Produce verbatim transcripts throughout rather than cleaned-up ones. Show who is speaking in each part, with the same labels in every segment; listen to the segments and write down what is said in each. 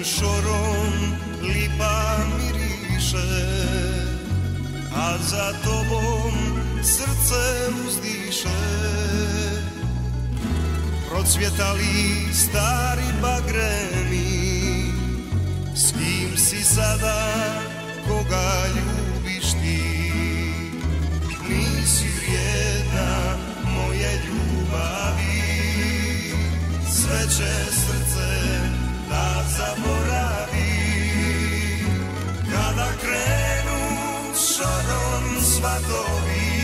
Speaker 1: šorom lipa miriše, a za tobom srce uzdiše. Procvjetali stari bagremi, s kim si sada, koga ljubiš ti? Nisi vrijedna moje ljubavi, sve će srce da zaboravi. Kada krenu šorom svatovi,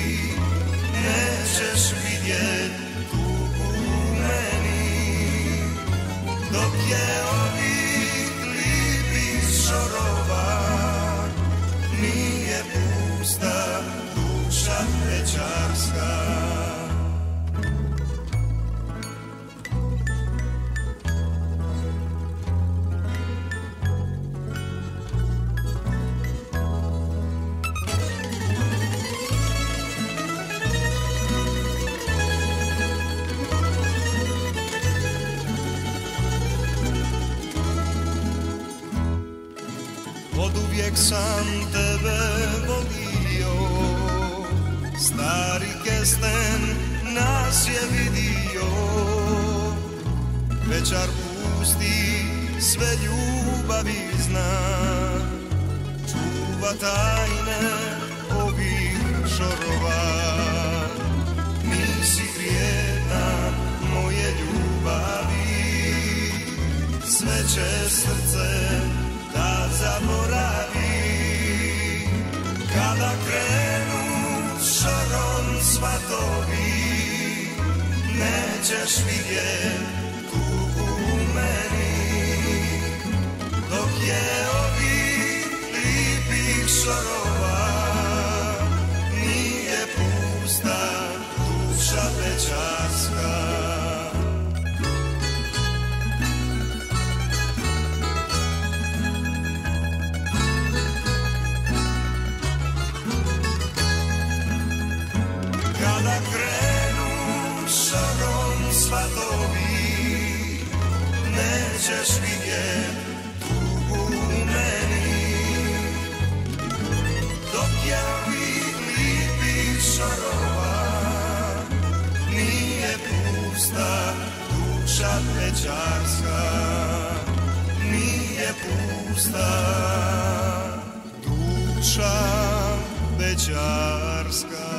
Speaker 1: nećeš vidjet tugu u meni, dok je ovih lipih šorova nije pusta duša večarska. Oduvijek sam tebe volio, stari kesten nas je vidio. Večar pusti sve ljubavi zna, čuva tajne ovih šorova. Nisi vrijedna moje ljubavi, sve će srce da zaboravi. Kada krenu šorom svatovi, nećeš vidjet tugu u meni, dok je ovih lipih šorova nije pusta duša večarska. Kada krenu šorom svatovi, nećeš vidjet tugu u meni, dok je ovih lipih šorova nije pusta duša večarska, nije pusta duša večarska.